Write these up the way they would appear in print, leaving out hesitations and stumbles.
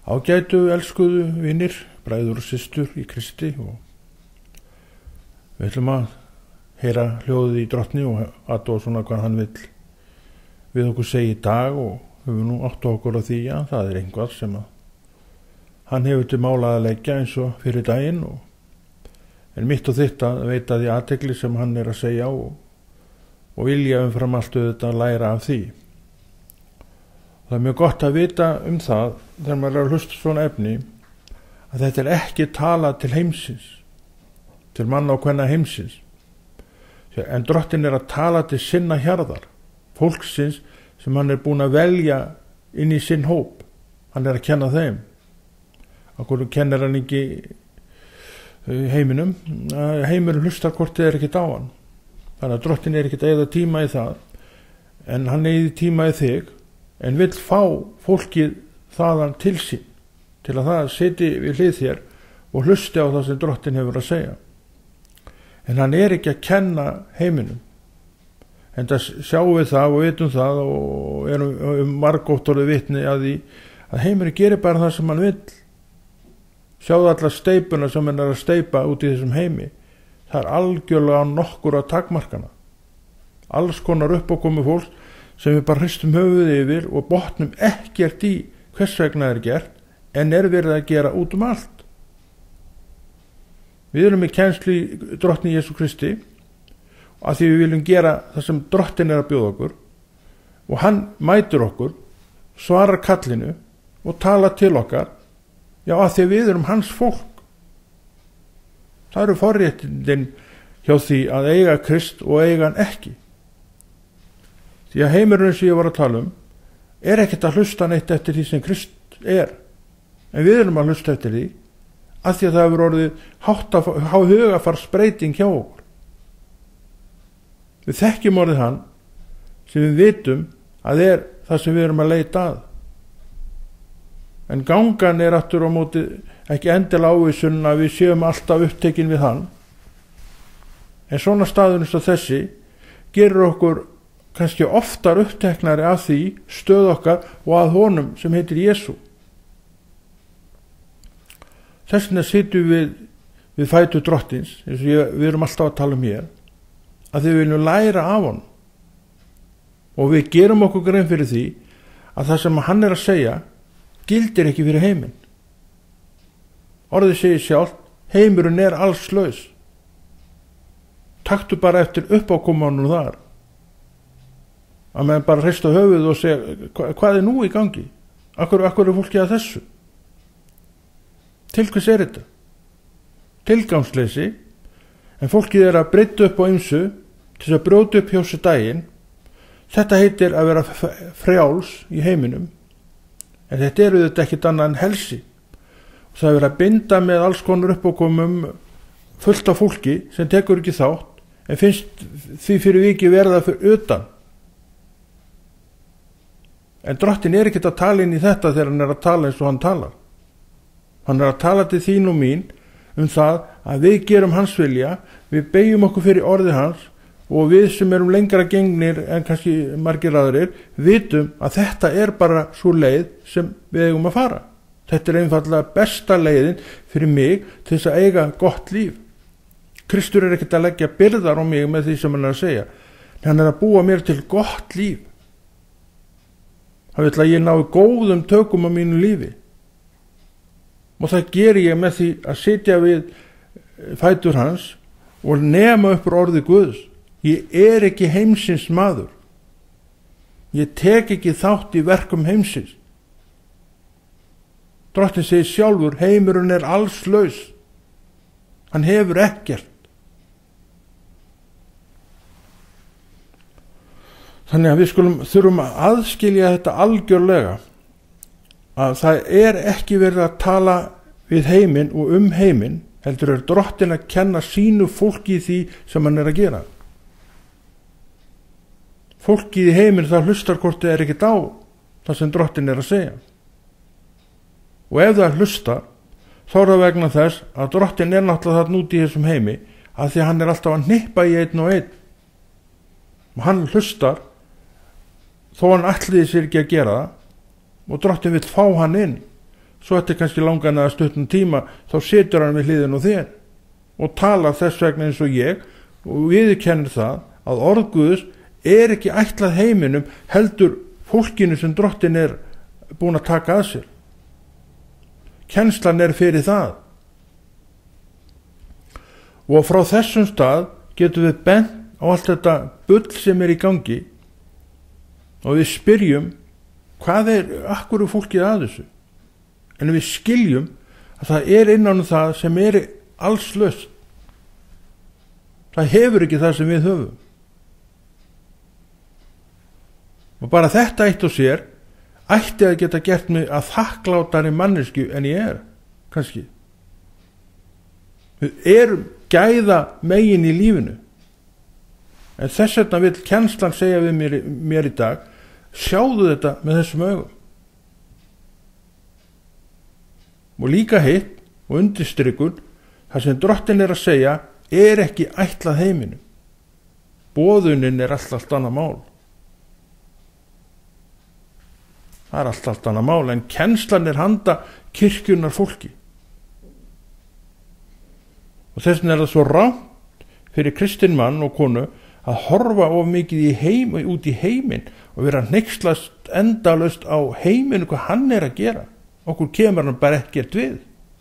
Ágætu elskuðu vinir, bræður og systur í Kristi, og við ætlum að heyra hljóðið í Drottni og athuga svona hvað hann vill við okkur segja í dag, og við nú áttu okkur á því að það er einhvað sem að hann hefur til mála að leggja eins og fyrir daginn, en mitt og þitt að veita því athygli sem hann er að segja og vilja umfram allt auðvitað að læra af því. Það er mjög gott að vita það þegar maður er að hlusta svona efni, að þetta er ekki talað til heimsins, til manna og kvenna heimsins, en Drottinn er að tala til sinna hjarðar, fólksins sem hann er búin að velja inn í sinn hóp. Hann er að kenna þeim. Akkur kennir hann ekki heiminum? Heimurinn hlustar hvort þið er ekkert á hann. Þannig að Drottinn er ekkert að eyða tíma í það, en hann eyði tíma í þig, en vill fá fólkið þaðan til sín, til að það siti við hlið þér og hlusti á það sem Drottinn hefur að segja. En hann er ekki að kenna heiminum. En það sjáum við það og vitum það og erum margótt orðið vitni að því að heimurinn gerir bara það sem hann vill. Sjáðu allar steipuna sem hann er að steipa út í þessum heimi. Það er algjörlega nokkur að takmarkana. Alls konar uppákomu fólk sem við bara hristum höfuðið yfir og botnum ekkert í hvers vegna er gert, en er verið að gera út um allt. Við erum í kennslu í Drottni Jesú Kristi, að því við viljum gera það sem Drottinn er að bjóða okkur, og hann mætir okkur, svarar kallinu og talar til okkar, já, að því við erum hans fólk. Það eru forréttindin hjá því að eiga Krist og eiga hann ekki. Því að heimurinn sem ég var að tala er ekkert að hlusta neitt eftir því sem Krist er, en við erum að hlusta eftir því, að því að það hefur orðið hugafarsbreyting hjá okkur. Við þekkjum orðið hann sem við vitum að er það sem við erum að leita að. En gangan er aftur á móti ekki endilega ávísun að við séum alltaf upptekin við hann. En svona staðurinn svo þessi gerur okkur kannski oftar uppteknari af því stöð okkar og að honum sem heitir Jesú. Þess vegna sitjum við fætur Drottins, eins og við erum alltaf að tala um hér, að við viljum læra af honum. Og við gerum okkur grein fyrir því að það sem hann er að segja gildir ekki fyrir heiminn. Orðið segir sjálft, heimurinn er alls laus. Taktu bara eftir uppákomanum þar. Að menn bara hrista höfuð og segja, hvað er nú í gangi? Akkur er fólkið að þessu? Til hvers er þetta? Tilgangsleysi, en fólkið er að breyta upp á ýmsu til að brjóta upp hjá sér daginn. Þetta heitir að vera frjáls í heiminum, en þetta eru þetta ekkit annað en helsi. Það er verið að binda með alls konar uppákomum fullt af fólki sem tekur ekki þátt, en finnst því fyrir viki verða fyrir utan. En Drottinn er ekkit að tala inn í þetta þegar hann er að tala eins og hann talar. Hann er að tala til þín og mín það að við gerum hans vilja, við beygjum okkur fyrir orði hans, og við sem erum lengra gengnir en kannski margir aðrir vitum að þetta er bara svo leið sem við eigum að fara. Þetta er einfallega besta leiðin fyrir mig til þess að eiga gott líf. Kristur er ekkert að leggja byrðar á mig með því sem hann er að segja. Hann er að búa mér til gott líf. Hann vil að ég nái góðum tökum á mínu lífi. Og það ger ég með því að sitja við fætur hans og nema upp orði Guðs. Ég er ekki heimsins maður. Ég tek ekki þátt í verkum heimsins. Drottinn segir sjálfur, heimurinn er alls laus. Hann hefur ekkert. Þannig að við þurfum að aðskilja þetta algjörlega, að það er ekki verið að tala við heiminn og heiminn, heldur er Drottinn að kenna sínu fólki í því sem hann er að gera. Fólkið í heiminn það hlustar hvort það er ekkert á það sem Drottinn er að segja. Og ef það hlustar, þá er það vegna þess að Drottinn er náttúrulega þarna út í þessum heimi, að því hann er alltaf að hnippa í einn og einn. Og hann hlustar, þó hann ætliði sér ekki að gera það, og Drottinn vill fá hann inn. svo eftir kannski langan eða stuttan tíma þá situr hann við hliðin á þér og talar þess vegna eins og ég og viðurkennir það að orð Guðs er ekki ætlað heiminum, heldur fólkinu sem Drottinn er búin að taka að sér. Kennslan er fyrir það. Og frá þessum stað getum við bent á allt þetta bull sem er í gangi og við spyrjum akkur er fólkið að þessu? En við skiljum að það er innan það sem er allslaust. Það hefur ekki það sem við höfum. Og bara þetta eitt og sér ætti að geta gert mig að þakklátari mannesku en ég er, kannski. Við erum gæða megin í lífinu. En þess vegna vill kennslan segja við mér í dag, sjáðu þetta með þessum augum. Og líka hitt og undirstrikun, það sem Drottinn er að segja, er ekki ætlað heiminum. Boðunin er allt annað mál. Það er allt annað mál, en kennslan er handa kirkjunnar fólki. Og þess vegna er það svo rangt fyrir kristinn mann og konu að horfa of mikið út í heiminn og vera hneykslast endalaust á heiminu hvað hann er að gera. Okkur kemur hann bara ekkert við.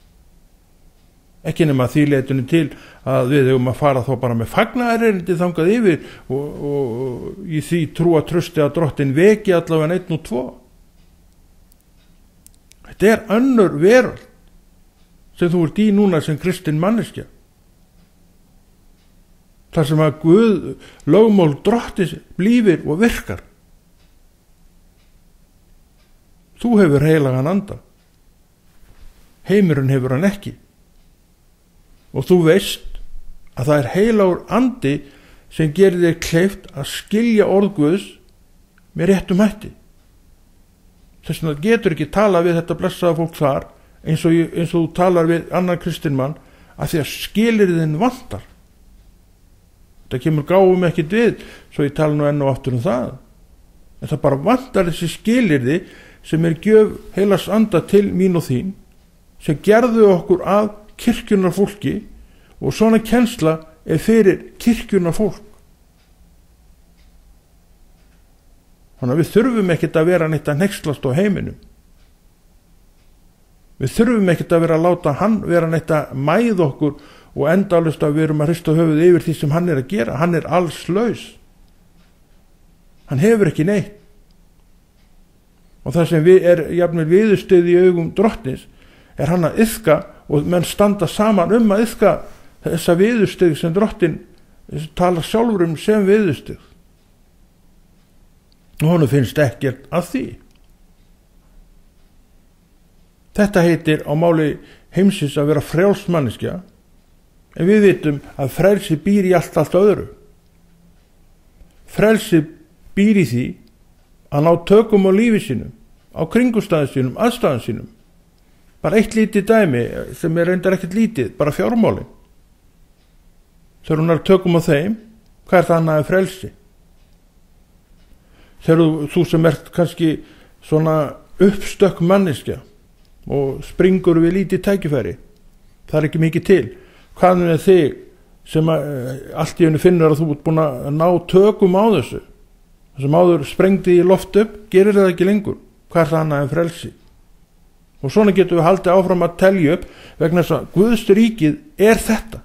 Ekki nema því leytinu til að við höfum að fara þá bara með fagnaðarerindi þangað yfir og í því trúa trausti að Drottinn veki allavega 1 og 2. Þetta er önnur veröld sem þú ert í núna sem kristinn manneskja. Þar sem að Guð lögmál Drottins blífir og virkar. Þú hefur heilagan anda. Heimurinn hefur hann ekki. Og þú veist að það er heilagur andi sem gerir þér kleift að skilja orð Guðs með réttum hætti. Þess vegna getur ekki tala við þetta blessaða fólk þar eins og þú talar við annan kristinn mann að því að skilyrðin vantar. Það kemur gáum ekkert við, svo ég tala nú enn og aftur það. En það bara vantar þessi skilyrði sem er gjöf heilags anda til mín og þín, sem gerðu okkur að kirkjunnar fólki og svona kennsla er fyrir kirkjunnar fólk. Þannig að við þurfum ekkert að vera neitt að hneykslast á heiminum. Við þurfum ekkert að vera að láta hann vera neitt að mæða okkur og endalaust að við erum að hrista höfuð yfir því sem hann er að gera. Hann er alls laus. Hann hefur ekki neitt. Og það sem er jafnvel viðurstyggð í augum Drottins er hann að iðka og menn standa saman að iðka þessa viðurstyggð sem Drottinn tala sjálfur sem viðurstyggð. Og honum finnst ekkert að því. Þetta heitir á máli heimsins að vera frjáls manneskja, en við vitum að frelsi býr í allt öðru. Frelsi býr í því að ná tökum á lífi sínum, á kringumstæðum sínum, aðstæðum sínum. Bara eitt lítið dæmi sem er reyndar ekkert lítið, bara fjármálin. Þegar hún er tökum á þeim, hvað er það annað en frelsi? Þegar þú sem ert kannski svona uppstökk manneskja og springur við lítið tækifæri, það er ekki mikið til. Hvað með þig sem allt í hennu finnur að þú ert búin að ná tökum á þessu? Það sem áður sprengdi í loft upp, gerir það ekki lengur. Hvað er það annað en frelsi? Og svona getum við haldið áfram að telja upp vegna þess að Guðs ríkið er þetta.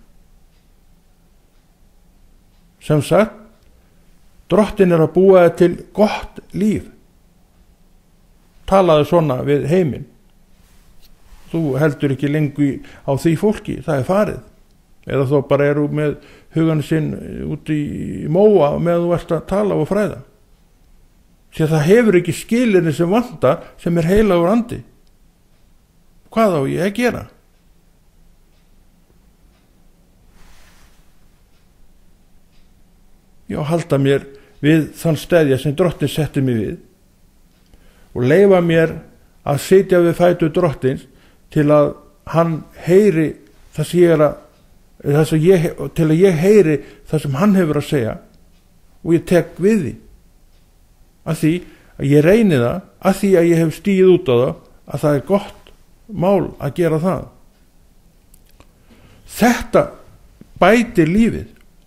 Sem sagt, Drottinn er að búa þér til gott líf. Talaðu svona við heiminn. Þú heldur ekki lengur á því fólki, það er farið. Eða þó bara eru með hugan sinn út í móa með þú ert að tala og fræða. Sér það hefur ekki skilirni sem vantar sem er heilagur andi. Hvað á ég að gera? Já, halda mér við þann stedja sem Drottinn setti mig við og leyfa mér að sitja við fætur Drottins til að hann heyri það sem til að ég heyri það sem hann hefur að segja og ég tek við því. Af því að ég reyni það, af því að ég hef stigið út á það, að það er gott mál að gera það. Þetta bætir lífið.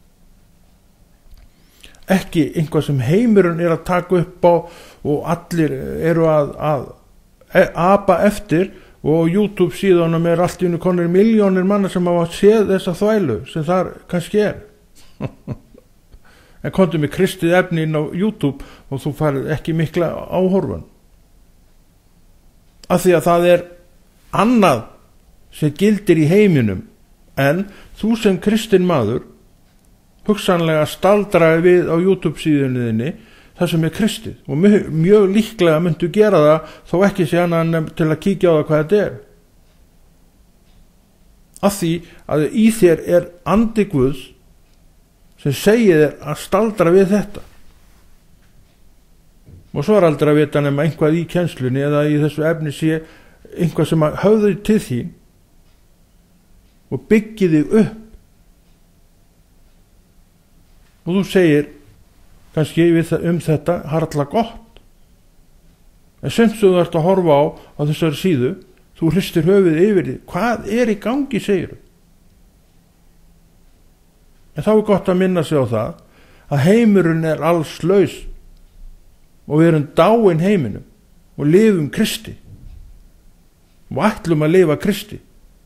Ekki einhvað sem heimurinn að taka upp á og allir eru að apa eftir, og YouTube síðanum allt í einu konur milljónir manna sem hafa séð þessa þvælu sem þar kannski en komdu með kristið efni inn á YouTube og þú farið ekki mikla áhorfun, af því að það annað sem gildir í heiminum, en þú sem kristinn maður hugsanlega staldraði við á YouTube síðunni þinni það sem kristið, og mjög líklega myndu gera það þó ekki sé annað til að kíkja á það hvað þetta af því að í þér andi Guðs sem segir þér að staldra við þetta. Og svo aldrei að vita nema einhvað í kennslunni eða í þessu efni sé einhvað sem höfðu til þín og byggir þig upp, og þú segir kannski þetta harla gott, en sem þú ert að horfa á þessari síðu, þú hristir höfuð yfir því, hvað í gangi, segir þú. En þá gott að minna sig á það að heimurinn alls laus og við erum dáin heiminum og lifum Kristi og ætlum að lifa Kristi.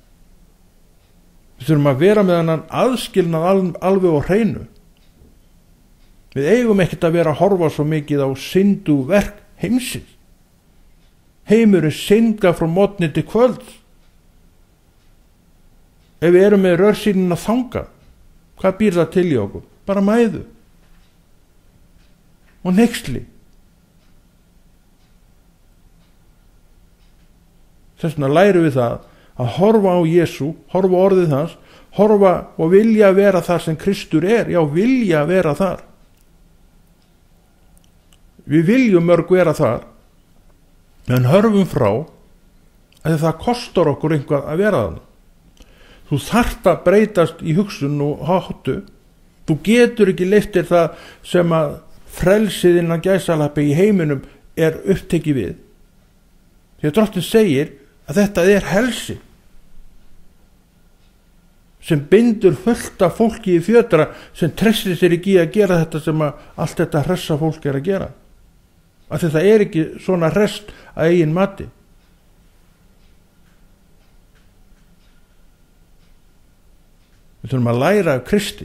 Við þurfum að vera með hann aðskilnað alveg á hreinu. Við eigum ekkert að vera að horfa svo mikið á syndu verk heimsins. Heimurinn syndga frá morgni til kvölds. Ef við erum með rörsýnina þangað, hvað býr það til í okkur? Bara mæðu og hneyksli. Þess vegna lærum við það að horfa á Jesú, horfa á orðið hans, horfa og vilja vera þar sem Kristur já, vilja vera þar. Við viljum mörg vera þar, en hörfum frá að það kostar okkur einhvað að vera þarna. Þú þarft að breytast í hugsun og háttu. Þú getur ekki leyft þér það sem að frelsið innan gæsalappi í heiminum upptekið við. Því að Drottinn segir að þetta helsi sem bindur fullt af fólki í fjötra sem treystir sér ekki að gera þetta sem að allt þetta hressa fólk að gera. Að þetta ekki svona hrest að eigin mati. Við þurfum að læra af Kristi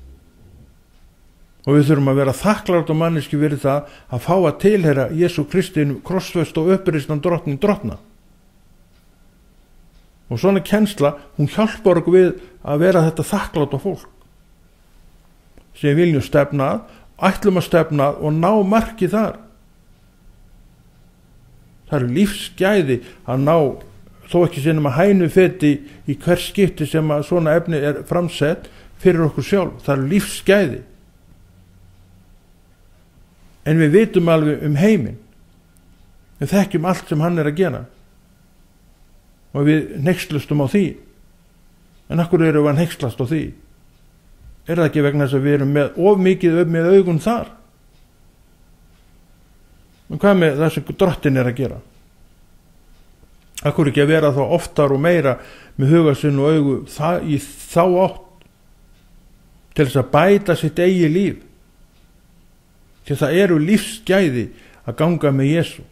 og við þurfum að vera þakklátt og manneski fyrir það að fá að tilheyra Jesú Kristinn krossfest og uppreistan drottna. Og svona kennsla, hún hjálpar okkur við að vera þetta þakklátt á fólk sem viljum stefna að, ætlum að stefna að og ná marki þar. Það eru lífsgæði að ná, þó ekki sinnum að hænu feti í hvers skipti sem að svona efni framsett fyrir okkur sjálf. Það eru lífsgæði. En við vitum alveg heiminn. Við þekkjum allt sem hann að gera. Og við hneykslumst á því. En af hverju erum við að hneykslast á því? Það ekki vegna þess að við erum með of mikið með augun þar? En hvað með það sem Drottinn að gera? Af hverju ekki að vera þá oftar og meira með hugasinn og augu í þá átt til þess að bæta sitt eigi líf? Því það eru lífsgæði að ganga með Jesú.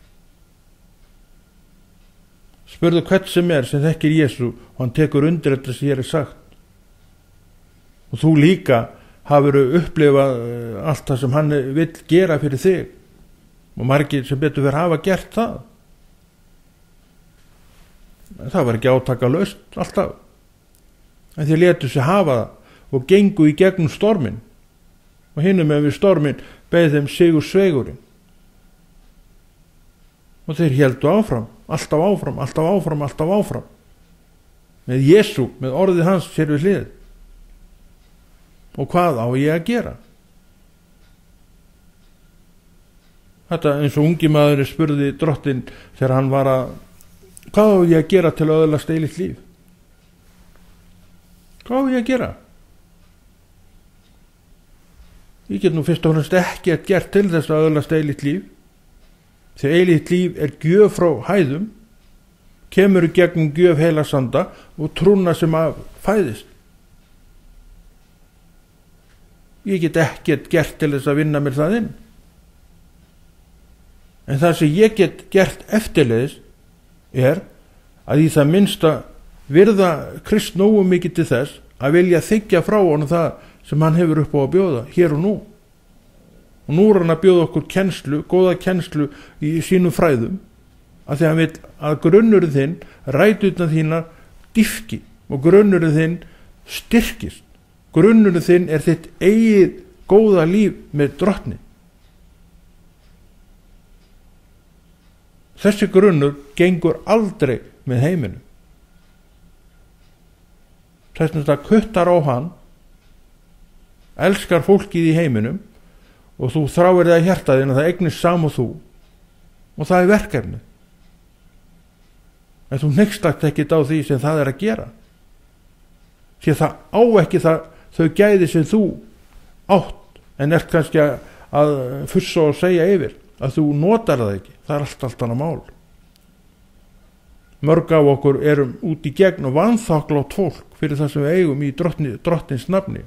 Spurðu hvern sem þekkir Jesú og hann tekur undir þetta sem ég sagt. Og þú líka hafur upplifað allt það sem hann vill gera fyrir þig. Og margir sem betur fyrir hafa gert það. Það var ekki átakalaust alltaf. En þeir létu sig hafa það og gengu í gegnum stormin. Og hinum með við stormin beið þeim sigur svegurinn. Og þeir héldu áfram, alltaf áfram, alltaf áfram, alltaf áfram. Með Jesú, með orðið hans sér við hlið. Og hvað á ég að gera? Þetta eins og ungi maður spurði Drottinn þegar hann var að, hvað á ég að gera til að öðlast eilíft líf? Hvað á ég að gera? Ég get nú fyrst og fremst ekki að gera til þess að öðlast eilíft líf. Þegar eilíft líf gjöf frá hæðum, kemur í gegnum gjöf heilagsanda og trúna sem að fæðist. Ég get ekkert gert til þess að vinna mér það inn. En það sem ég get gert eftirleiðis er að í það minnsta virða Krist nógu mikið til þess að vilja þiggja frá honum það sem hann hefur upp á að bjóða hér og nú. Og nú er hann að bjóða okkur kennslu, góða kennslu í sínum fræðum, að því hann vil að grunnurinn þinn, ræturnar þínar dýpki og grunnurinn þinn styrkist. Grunnurinn þinn er þitt eigið góða líf með Drottni. Þessi grunnur gengur aldrei með heiminum. Þess að það kuttar á hann, elskar fólkið í heiminum og þú þráir það í hjartaðinn að það eignist sam og þú, og það er verkefni. En þú hneykslast ekkert á því sem það er að gera. Því það á ekki þau gæði sem þú átt, en ert kannski að fussa og segja yfir að þú notar það ekki. Það er allt annað mál. Mörg af okkur erum út í gegn og vanþakklátt fólk fyrir það sem við eigum í Drottins nafni.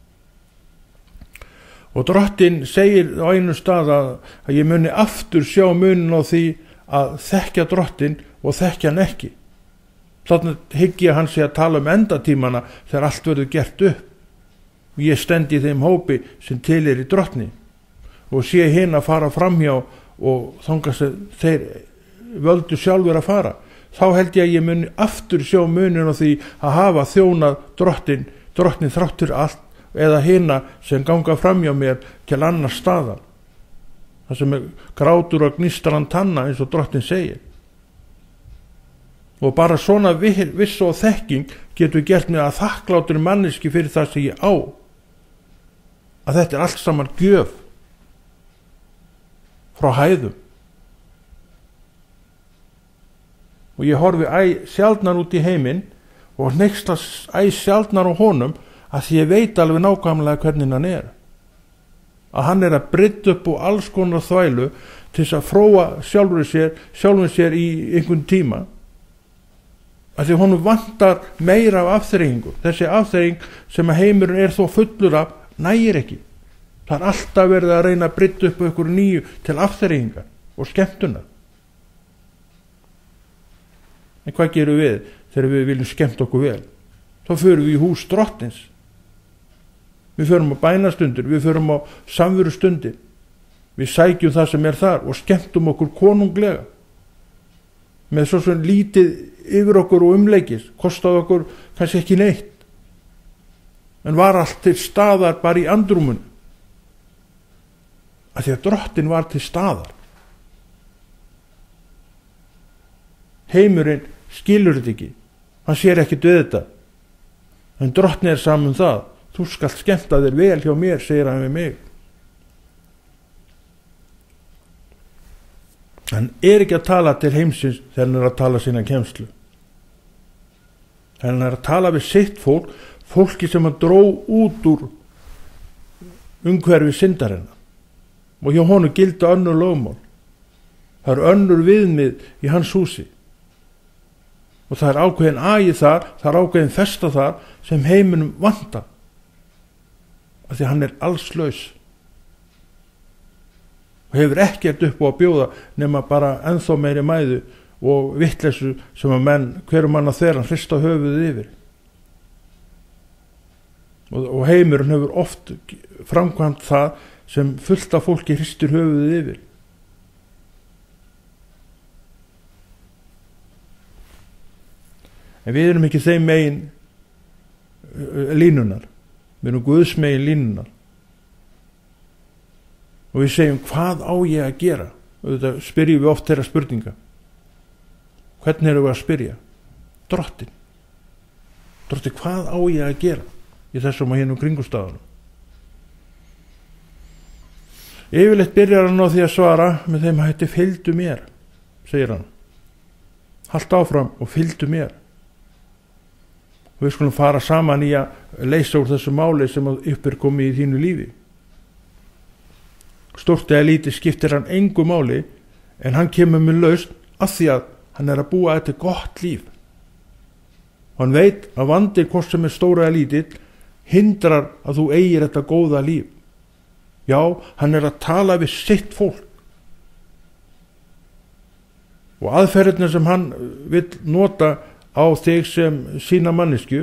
Og Drottin segir á einu stað að ég muni aftur sjá munin á því að þekkja Drottin og þekkja hann ekki. Þannig hygg ég hann sé að tala um endatímana þegar allt verður gert upp. Ég stend í þeim hópi sem til í Drottni og sé hinn að fara framhjá og þangast þeir völdu sjálfur að fara. Þá held ég að ég muni aftur sjá munin á því að hafa þjónað Drottnin þráttur allt, eða hina sem ganga framhjá mér til annar staðar. Það sem er grátur og gnistran tanna eins og Drottinn segir. Og bara svona viss og þekking getur gert mig að þakklátur manneski fyrir það sem ég á. Að þetta er allt saman gjöf frá hæðum. Og ég horfi sjaldnar út í heiminn og hneykslast sjaldnar á honum að því ég veit alveg nákvæmlega hvernig hann er. Að hann er að brydda upp og alls konar þvælu til þess að fróa sjálfum sér í einhvern tíma. Að því honum vantar meira af afþreyingu. Þessi afþreying sem að heimurinn er þó fullur af nægir ekki. Það er alltaf verið að reyna að brydda upp einhverju nýju til afþreyingar og skemmtunar. En hvað gerum við þegar við viljum skemmta okkur vel? Þá förum við í hús Drottins. Við förum á bænastundir, við förum á samverustundir. Við sækjum það sem er þar og skemmtum okkur konunglega. Með svo sem lítið yfir okkur og umleikis, kostaði okkur kannski ekki neitt. En var allt til staðar bara í andrúmunu. Af því að Drottinn var til staðar. Heimurinn skilur þetta ekki. Hann sér ekkert við þetta. En Drottinn er saman það. Þú skalt skemmta þér vel hjá mér, segir hann við mig. Hann er ekki að tala til heimsins þegar hann er að tala sína kennslu. Þegar hann er að tala við sitt fólk, fólki sem hann dró út úr umhverfi syndarinnar. Og hjá honum gilda önnur lögmál. Það er önnur viðmið í hans húsi. Og það er ákveðin agi þar, það er ákveðin festa þar sem heiminum vantar. Af því hann er allslaus. Og hefur ekkert upp á að bjóða nema bara ennþá meiri mæðu og vitleysu sem að menn, hverjum mann að þeirra hrista höfuðið yfir. Og heimurinn hefur oft framkvæmt það sem fullt af fólki hristir höfuðið yfir. En við erum ekki þeim megin línunar. Við erum Guðs megin línunar. Og við segjum, hvað á ég að gera? Og þetta spyrjum við oft þeirra spurninga. Hvernig erum við að spyrja? Drottinn, hvað á ég að gera í þessum og hinn kringumstæðunum? Yfirleitt byrjar hann á því að svara með þeim hætti, fylgdu mér, segir hann. Halt áfram og fylgdu mér. Og við skulum fara saman í að leysa úr þessu máli sem upp er komið í þínu lífi. Stórt eða lítið skiptir hann engu máli, en hann kemur með lausn af því að hann að búa þetta gott líf. Hann veit að vandir hvort sem stóra eða lítill hindrar að þú eigir þetta góða líf. Já, hann að tala við sitt fólk. Og aðferðirna sem hann vill nota á þig sem sína manneskju,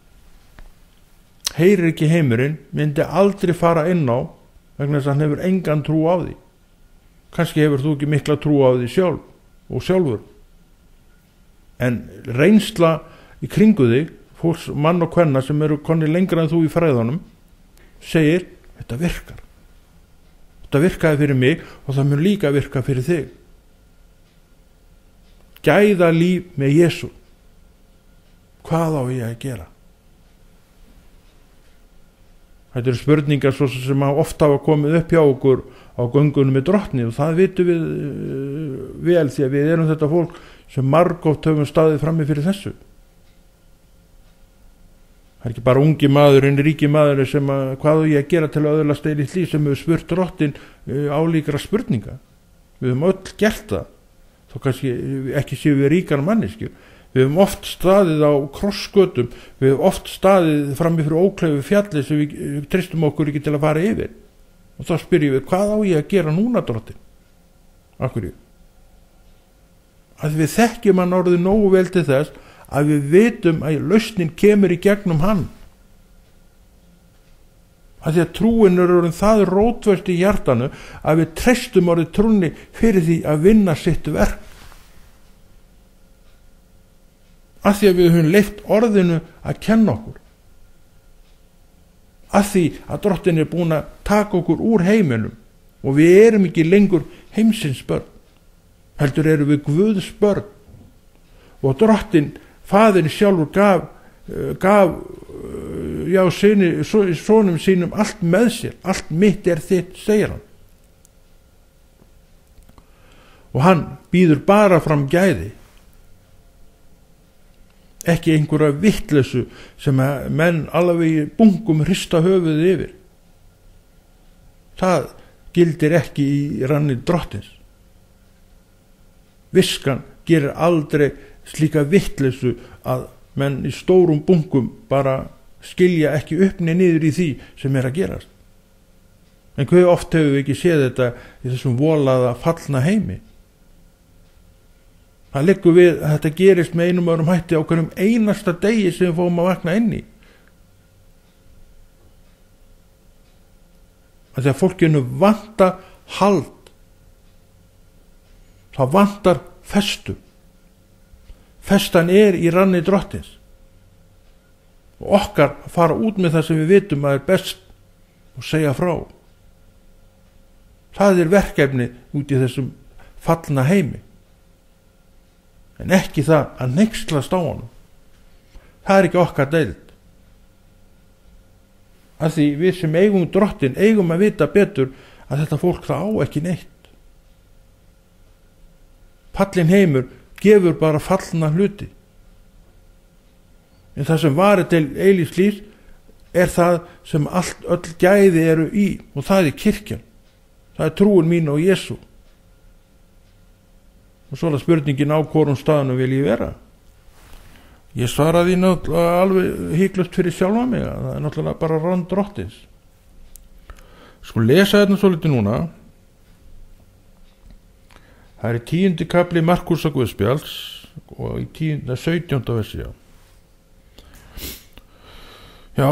heyrir ekki heimurinn, myndi aldrei fara inn á vegna þess að hann hefur engan trú á því. Kannski hefur þú ekki mikla trú á því sjálfur. En reynsla í kringu þig, fólks, mann og kvenna sem eru konni lengra en þú í fræðunum, segir, þetta virkar. Þetta virkaði fyrir mig og það mun líka virka fyrir þig. Gæða líf með Jesú. Hvað á ég að gera? Þetta eru spurningar svo sem ofta hafa komið upp hjá okkur á göngunum með Drottni, og það vitum við vel því að við erum þetta fólk sem margoft höfum staðið frammi fyrir þessu. Það er ekki bara ungi maðurinn, ríki maðurinn sem hvað á ég að gera til að öðlast eilíft líf, sem hefur spurt Drottin álíkra spurninga. Við höfum öll gert það, þó kannski ekki séu við ríkar manneskju. Við höfum oft staðið á krossgötum, við höfum oft staðið frammi fyrir ókleifu fjalli sem við treystum okkur ekki til að fara yfir. Og þá spyrjum við, hvað á ég að gera núna, Drottin? Af hverju? Að við þekkjum hann orðið nógu vel til þess að við vitum að lausnin kemur í gegnum hann. Að því að trúin er orðin það rótföst í hjartanu að við treystum orðið trúnni fyrir því að vinna sitt verk. Að því að við höfum leyft orðinu að kenna okkur. Að því að Drottin er búin að taka okkur úr heiminum og við erum ekki lengur heimsins börn, heldur erum við Guðs börn. Og Drottin, Faðirinn sjálfur gaf sonum sínum allt með sér, allt mitt er þitt, segir hann. Og hann býður bara fram gæði, ekki einhverja vitleysu sem að menn alveg í bungum hrista höfuðið yfir. Það gildir ekki í ranni Drottins. Viskan gerir aldrei slíka vitleysu að menn í stórum bungum bara skilja ekki uppni niður í því sem er að gerast. En hver oft hefur við ekki séð þetta í þessum volaða fallna heimi? Það liggur við að þetta gerist með einum öðrum hætti á hverjum einasta degi sem við fóum að vakna inn í. Að því að fólkinu vantar hald. Það vantar festu. Festan er í ranni Drottins. Og okkar fara út með það sem við vitum að er best og segja frá. Það er verkefni út í þessum fallna heimi. En ekki það að hneykslast á honum. Það er ekki okkar deild. Af því við sem eigum Drottin eigum að vita betur að þetta fólk það á ekki neitt. Fallin heimur gefur bara fallna hluti. En það sem varir til eilífs lífs er það sem öll gæði eru í, og það er kirkjan. Það er trúin mín á Jesú. Og svo er spurningin á hvorum staðnum vil ég vera. Ég svaraði náttúrulega alveg híklust fyrir sjálfa mig að það er náttúrulega bara rann Drottins. Sko lesa þetta svo litið núna. Það er í 10. kapli Markúsar Guðspjalls og í 17. versi. Já,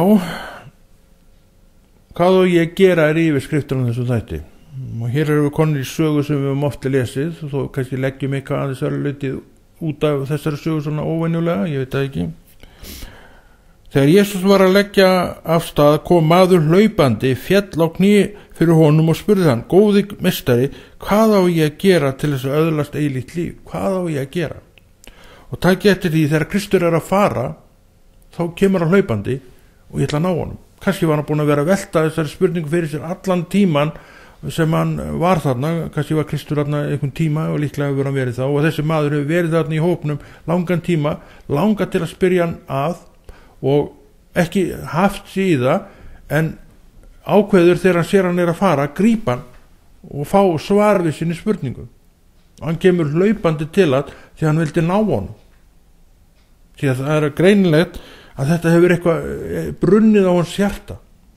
hvað á ég að gera er yfirskriftur á þessu þætti. Og hér erum við konur í sögu sem við höfum ofta lesið, og þó kannski leggjum eitthvað aðeins örlítið út af þessari sögu svona óvenjulega, ég veit það ekki. Þegar Jesús var að leggja af stað kom maður hlaupandi, féll á kné fyrir honum og spurði hann, góði meistari, hvað á ég að gera til þess að öðlast eilíft líf? Hvað á ég að gera? Og takk eftir því þegar Kristur er að fara, þá kemur hann hlaupandi og ég ætla að ná honum. Kannski var hann búin að vera að velta þessari spurningu fyrir sér allan tíman sem hann var þarna, kannski var Kristur þarna einhvern tíma og líklega hefur hann verið þá, og þessi maður hefur verið þarna í hópnum langan tíma, langa til að spyrja hann að og ekki haft síða, en ákveður þegar hann sér hann er að fara, grípa hann og fá svar við sinni spurningu. Hann kemur hlaupandi til að því hann vildi ná honum. Því að það er greinilegt að þetta hefur eitthvað brunnið á hans hjarta.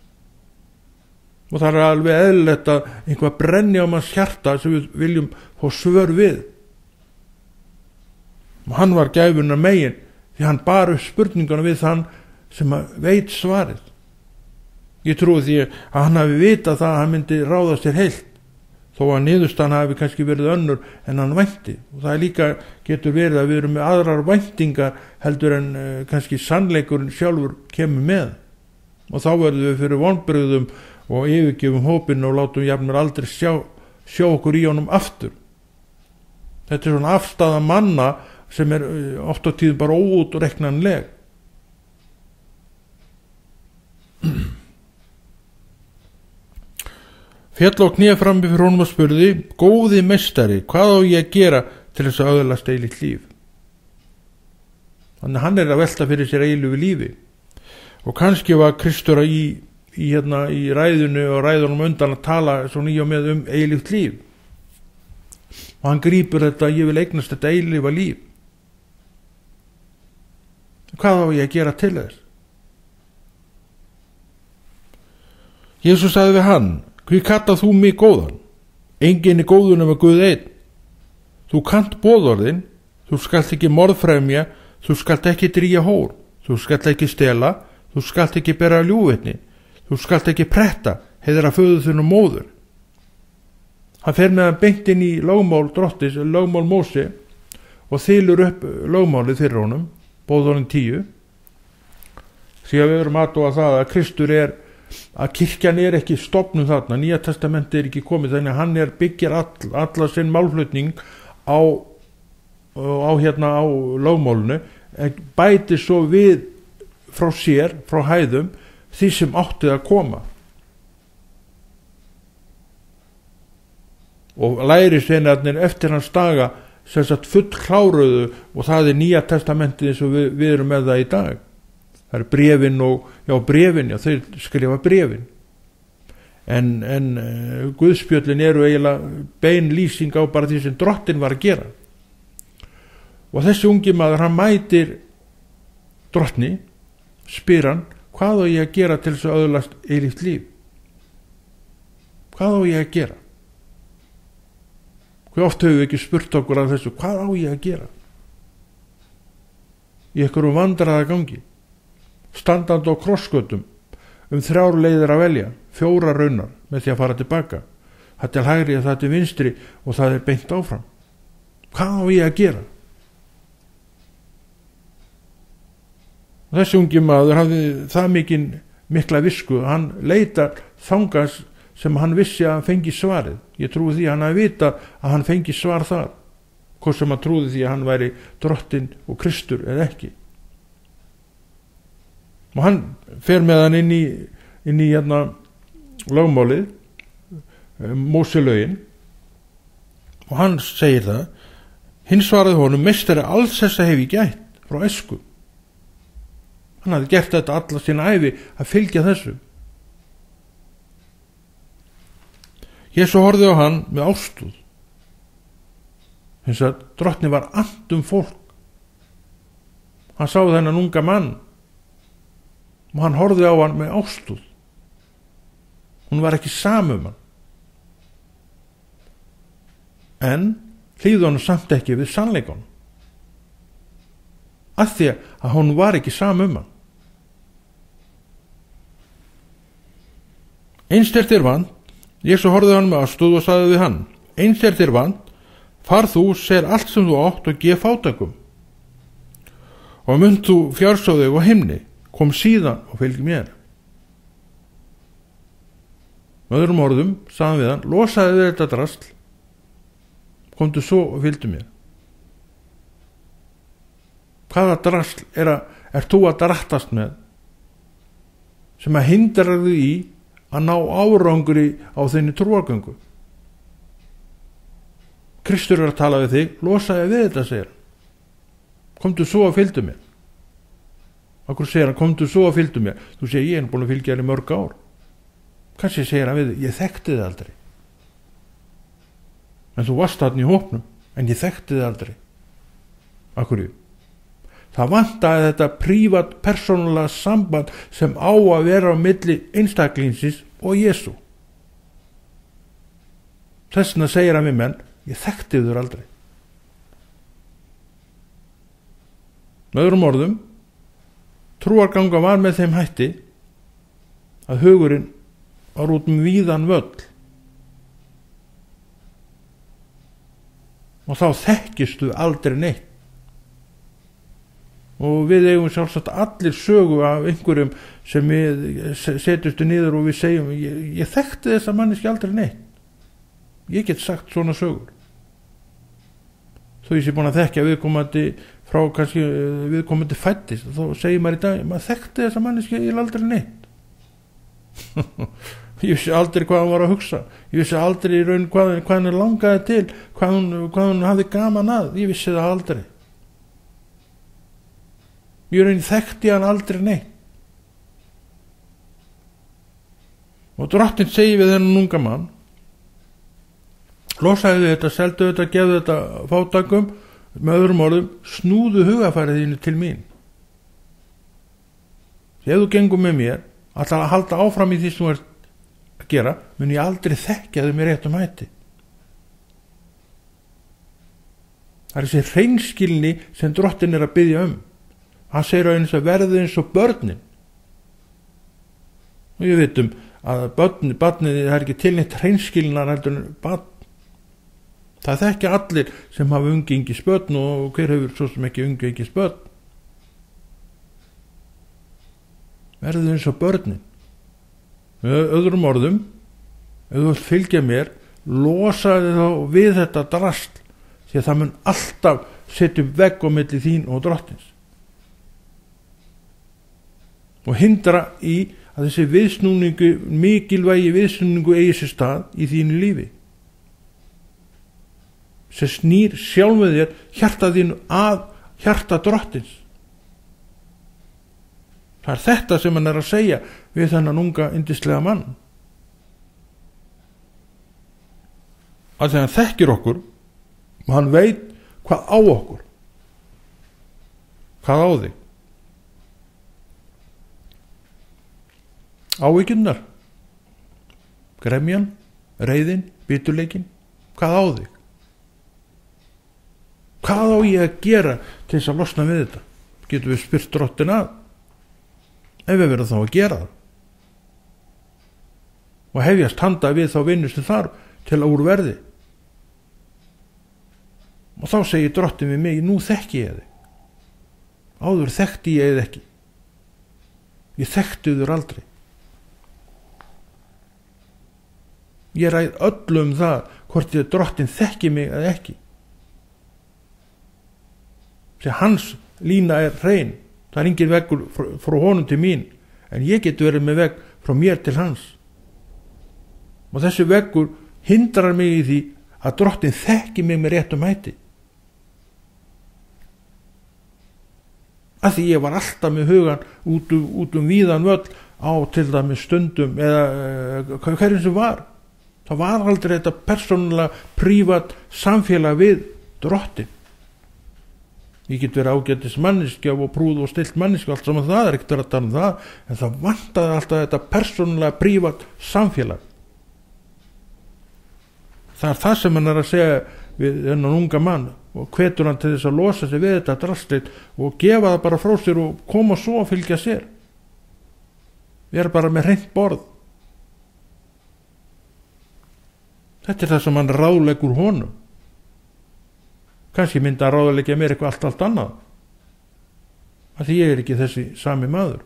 Og það er alveg eðlilegt að eitthvað brenni á hans hjarta sem við viljum fá svör við. Og hann var gæfunar megin því hann bar upp spurninguna við þann sem veit svarið. Ég trúi því að hann hafi vitað það að hann myndi ráða sér heilt, þó að niðurstaðan hafi kannski verið önnur en hann vænti. Og það líka getur verið að við erum með aðrar væntingar heldur en kannski sannleikurinn sjálfur kemur með. Og þá verðum við fyrir vonbrigðum og yfirgefum hópinn og látum jafnvel aldrei sjá okkur í honum aftur. Þetta er svona afstaða manna sem er oft á tíðum bara óútreiknanleg. Féll á kné frammi fyrir honum og spurði: góði meistari, hvað á ég að gera til þess að öðlast eilíft líf? Þannig hann er að velta fyrir sér eilífu lífi. Og kannski var Kristur í ræðinu og ræðunum undan að tala svona í og með eilíft líf. Og hann grípur þetta: ég vil eignast þetta eilífa líf. Hvað á ég að gera til þess? Jesús sagði við hann: hví kallað þú mig góðan? Enginn er góður nema Guð einn. Þú kannt boðorðin: þú skalt ekki morðfremja, þú skalt ekki drýja hór, þú skalt ekki stela, þú skalt ekki bera ljúgvitni, þú skalt ekki pretta, heiðra föður þinn og móður. Hann fer með hann beint inn í lögmál Drottins, lögmál Móse, og þylur upp lögmálið fyrir honum, boðorðin 10. Því að við erum aðtóa það að Kristur að kirkjan er ekki stofnum þarna, Nýja testamenti er ekki komið, þannig að hann byggir alla sinn málflutning á lögmálinu, bæti svo við frá sér, frá hæðum, því sem átti að koma. Og lærisveinarnir eftir hans daga sem sagt full kláruðu, og það er Nýja testamentið eins og við erum með það í dag. Það er bréfin, þau skrifa bréfin. En Guðspjöllin eru eiginlega bein lýsing á bara því sem Drottinn var að gera. Og þessi ungi maður, hann mætir Drottni, spyr hann: hvað á ég að gera til þess að öðlast eilíft líf? Hvað á ég að gera? Hve oft höfum við ekki spurt okkur að þessu: hvað á ég að gera? Í einhverjum vandræða gangi, standandi á krossgötum, 3 leiðir að velja, 4 raunar með því að fara tilbaka, það til hægri og það til vinstri, og það er beint áfram. Hvað á ég að gera? Og þessi ungi maður hafði það mikla visku, hann leitar þangað sem hann vissi að hann fengi svarið. Ég trúi því að hann hafi vitað að hann fengi svar þar, hvort sem hann trúði því að hann væri Drottinn og Kristur eða ekki. Og hann fer með hann inn í lögmálið, Móselögin, og hann segir það: hinn svaraði honum: meistari, alls þessa hef ég gætt frá æsku. Hann hafði gert þetta alla sína ævi að fylgja þessu. Jesús horfði á hann með ástúð. Hins að Drottni var annt fólk. Hann sá þennan unga mann og hann horfði á hann með ástúð. Hún var ekki samum hann, en hlýði hann samt ekki við sannleikann, af því að hún var ekki samum hann. Eins er þér vant, Jesús horfði hann með ástúð og sagði við hann: eins er þér vant, far þú, ser allt sem þú átt og gef fátækum, og munt þú fjársá þig á himni, kom síðan og fylg mér. Með öðrum orðum sagði við hann: losaði þér þetta drasl, komdu svo og fylgdu mér. Hvaða drasl er þú að drattast með sem að hindra þig í að ná árangri á þinni trúargöngu? Kristur er að tala við þig: losaði við þetta, segir hann, komdu svo og fylgdu mér. Akkur segir hann: komdu svo og fylgdu mér? Þú segir: ég er búin að fylgja þér í mörg ár. Kannski segir hann við: ég þekkti þig aldrei, en þú varst þarna í hópnum, en ég þekkti þið aldrei. Af hverju? Það vantaði þetta prívat persónulega samband sem á að vera á milli einstaklingsins og Jesú. Þess vegna segir hann við menn, ég þekkti þið aldrei. Með öðrum orðum, trúarganga var með þeim hætti að hugurinn var út víðan völl og þá þekkistu aldrei neitt. Og við eigum sjálfsagt allir sögu af einhverjum sem við setjustu niður og við segjum ég þekkti þessa manneski aldrei neitt. Ég get sagt svona sögur. Þó ég sé búin að þekkja viðkomandi frá kannski viðkomandi fæddist og þá segir maður í dag maður þekkti þessa manneski aldrei neitt. Ég vissi aldrei hvað hann var að hugsa. Ég vissi aldrei í raun hvað hann langaði til, hvað hann hafði gaman að. Ég vissi það aldrei. Í raun þekkti hann aldrei neitt. Og Drottinn segir við þennan unga mann, losaðu þetta, seldu þetta, gefðu þetta fátækum, með öðrum orðum, snúðu hugafærið þínu til mín. Ef þú gengur með mér, ætlar að halda áfram í því sem þú ert að gera, mun ég aldrei þekkja þau með réttum hætti. Það er þessi hreinskilni sem Drottinn er að biðja um. Hann segir á eins að verði eins og börnin. Og ég veitum að barnið, það er ekki til neitt hreinskilnar heldur en barn. Það þekkja allir sem hafa umgengis börn og hver hefur svo sem ekki umgengis börn. Verðu eins og börnin. Með öðrum orðum, ef þú vilt fylgja mér, losaði þá við þetta drasl, því að það mun alltaf setja upp vegg á milli þín og Drottins. Og hindra í að þessi viðsnúningu, mikilvægi viðsnúningu eigi sér stað í þínu lífi. Sem snýr sjálf með þér hjarta þínu að hjarta Drottins. Það er þetta sem hann er að segja við þennan unga yndislega mann. Að þegar hann þekkir okkur og hann veit hvað á okkur. Hvað á þig? Áhyggjurnar, gremjan, reiðin, biturleikin, hvað á þig? Hvað á ég að gera til þess að losna við þetta? Getum við spurt Drottinn að? Ef við verðum þá að gera það. Og hefjast handa við þá vinnustu þar til að úr verði. Og þá segir Drottinn við mig, nú þekki ég þig. Áður þekkti ég þig ekki. Ég þekkti þig aldrei. Ég ræð öllu það hvort ég Drottinn þekki mig eða ekki. Þegar hans lína er hrein, það er engin veggur frá honum til mín, en ég get verið með vegg frá mér til hans. Og þessi veggur hindrar mig í því að Drottinn þekki mig með réttum hætti. Af því ég var alltaf með hugan út víðan völl á til dæmis stundum eða hverjum sem var. Það var aldrei þetta persónulega, prívat samfélag við Drottinn. Ég get verið ágætis manneskja og prúð og stilt manneskja, allt saman það er ekkert að tala um það, en það vantaði alltaf þetta persónulega, prívat samfélag. Það er það sem hann er að segja við þennan unga mann og hvetur hann til þess að losa sig við þetta drastlið og gefa það bara frá sér og koma svo að fylgja sér. Við erum bara með hreint borð. Þetta er það sem hann ráðleggur honum. Kannski myndi að ráðleggja mér eitthvað allt annað. Af því ég er ekki þessi sami maður.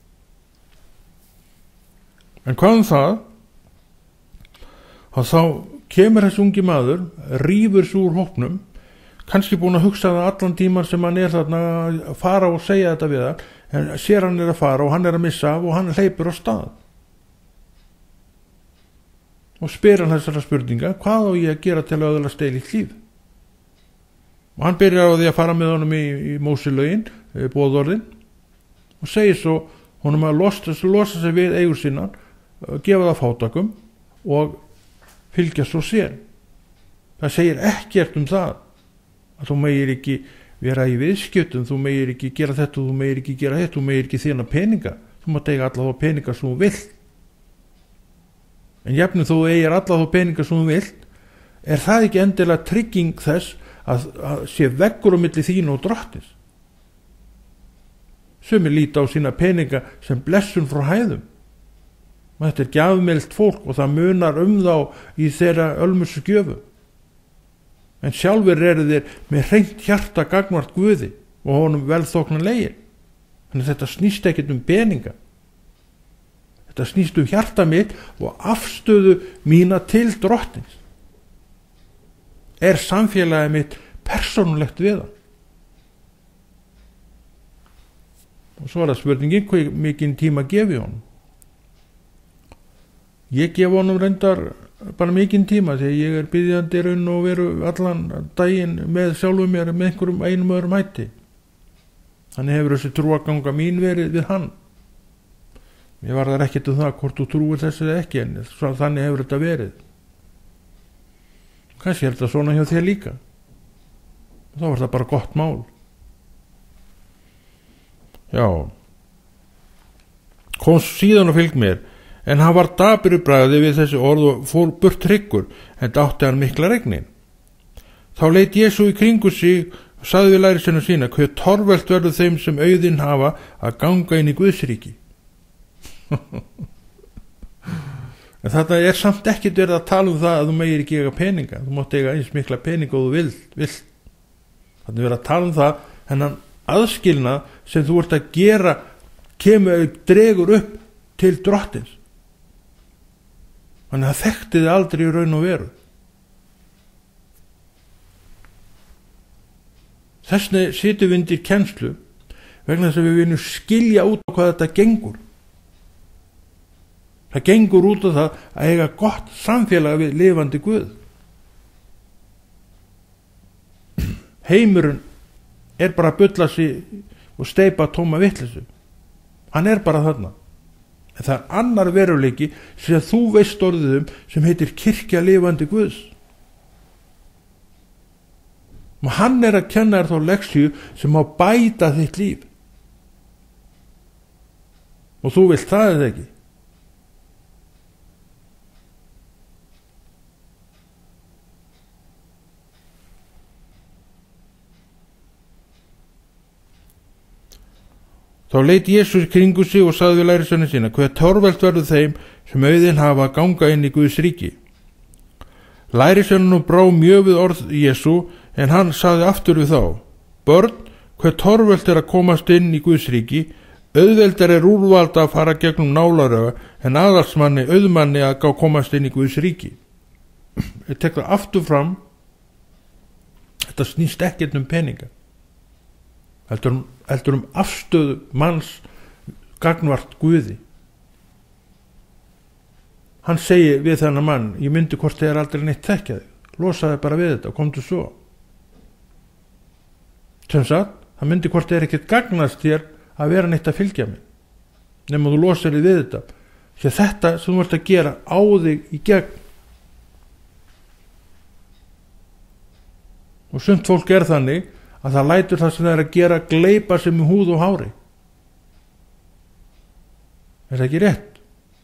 En hvað það? Að þá kemur þessi ungi maður, rífur svo úr hópnum, kannski búin að hugsa það allan tíman sem hann er þarna að fara og segja þetta við hann, en sér hann er að fara og hann er að missa af og hann hleypur á stað. Og spyr hann þessara spurninga, hvað á ég að gera til að öðlast eilíft líf? Og hann byrjar á því að fara með honum í Móselögin, boðorðin, og segir svo honum að losa sig við eigur sínar, gefa það fátækum og fylgja svo sér. Það segir ekkert um það að þú megir ekki vera í viðskiptum, þú megir ekki gera þetta, þú megir ekki gera þetta, þú megir ekki þjána peninga, þú mátt eiga alla þá peninga sem þú vilt. En jafnir þú eigir alla þá peninga sem þú vilt, er það ekki endilega trygging þess að sé veggur á milli þín og Drottins? Sumir líta á sína peninga sem blessun frá hæðum. Og þetta er gjafmildt fólk og það munar þá í þeirra ölmusu gjöfu. En sjálfur eru þeir með hreint hjarta gagnvart Guði og honum velþóknanlegir. Þannig að þetta snýst ekkert um peninga. Þetta snýst um hjarta mitt og afstöðu mína til Drottins. Er samfélagið mitt persónulegt við hann? Og svo er það spurningin, hvað mikinn tíma gefi honum? Ég gef honum reyndar bara mikinn tíma þegar ég er biðjandi raun og veru allan daginn með sjálfum mér með einum öðrum hætti. Þannig hefur þessi trúaganga mín verið við hann. Ég var þar ekkert það hvort þú trúir þessu eða ekki, en þannig hefur þetta verið. Kannski er þetta svona hjá þér líka. Þá var það bara gott mál. Já. Kom síðan og fylg mér, en hann var dapur í bragði við þessi orð og fór burt tryggur, en átti hann mikla regnin. Þá leit Jesú í kringu sig og sagði við lærisveinum sína, hve torvelt verður þeim sem auðinn hafa að ganga inn í Guðsríki. En þetta er samt ekkert verið að tala um það að þú megir ekki eiga peninga. Þú mátt eiga eins mikla peninga og þú vilt. Þetta er verið að tala um það, hennan aðskilnað sem þú ert að gera dregur upp til Drottins. Þannig að það þekkti þið aldrei í raun og veru. Þessna sitjum við undir kennslu vegna þess að við viljum skilja út á hvað þetta gengur. Það gengur út á það að eiga gott samfélag við lifandi Guð. Heimurinn er bara að bulla sig og steypa tóma vitleysu. Hann er bara þarna. En það er annar veruleiki sem þú veist orðið sem heitir kirkja lifandi Guðs. Og hann er að kenna þér þá leksíu sem má bæta þitt líf. Og þú vilt það eða ekki. Þá leit Jesús kringu sig og sagði við lærisveinum sína, hve torvelt verður þeim sem auðinn hafa að ganga inn í Guðs ríki. Lærisveinunum brá mjög við orð Jesú, en hann sagði aftur við þá, börn, hve torvelt er að komast inn í Guðs ríki, auðveldar er úrvalda að fara gegnum nálaröga, en aðalsmanni, auðmanni að komast inn í Guðs ríki. Ég tek það aftur fram, þetta snýst ekkert um peninga. Heldur um afstöðu manns gagnvart Guði. Hann segi við þennan mann, ég myndi hvort þið aldrei neitt þekkja þig, losaði bara við þetta og komdu svo. Sem sagt, hann myndi hvort þið ekkert gagnast þér að vera neitt að fylgja mig, nema þú losar þig við þetta, því þetta sem þú ert að gera á þig í gegn. Og sumt fólk er þannig að það lætur það sem það er að gera gleypa sem í húð og hári. Er það ekki rétt?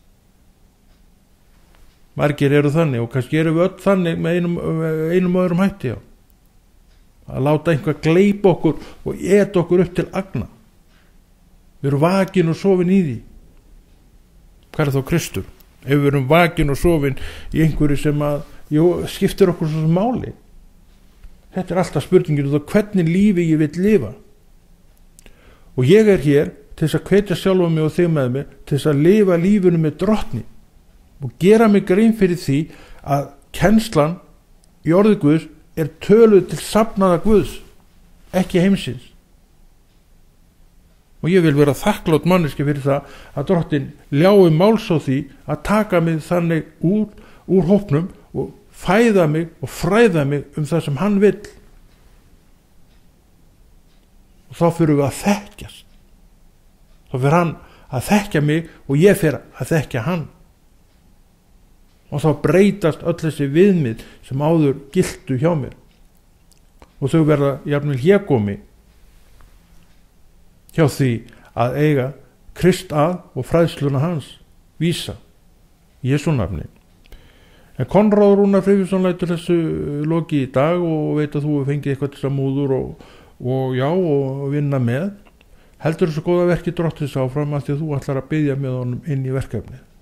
Margir eru þannig og kannski eru við öll þannig með einum öðrum hætti. Já. Að láta einhver gleypa okkur og eta okkur upp til agna. Við erum vakin og sofin í því. Hvað er þá Kristur? Ef við erum vakin og sofin í einhverju sem skiptir okkur svo máli. Þetta er alltaf spurningin um hvernig lífi ég vil lifa. Og ég er hér til þess að hvetja sjálfa mig og þig með mig til þess að lifa lífinu með Drottni og gera mig grein fyrir því að kennslan í orði Guðs er töluð til safnaða Guðs, ekki heimsins. Og ég vil vera þakklátt manneski fyrir það að Drottinn ljái máls á því að taka mig þannig úr hópnum og fæða mig og fræða mig það sem hann vill. Og þá fyrir við að þekkjast. Þá fyrir hann að þekkja mig og ég fyrir að þekkja hann. Og þá breytast öll þessi viðmið sem áður giltu hjá mér. og þau verða jafnvel hégómi hjá því að eiga Krist að og fræðsluna hans vísa í Jesú nafni. En Konráð Rúnar Friðjónsson lætur þessu loki í dag og veit að þú fengið eitthvað til þess að múður og vinna með. Heldur þessu góða verki Drottins áfram að því að þú ætlar að biðja með honum inn í verkefnið.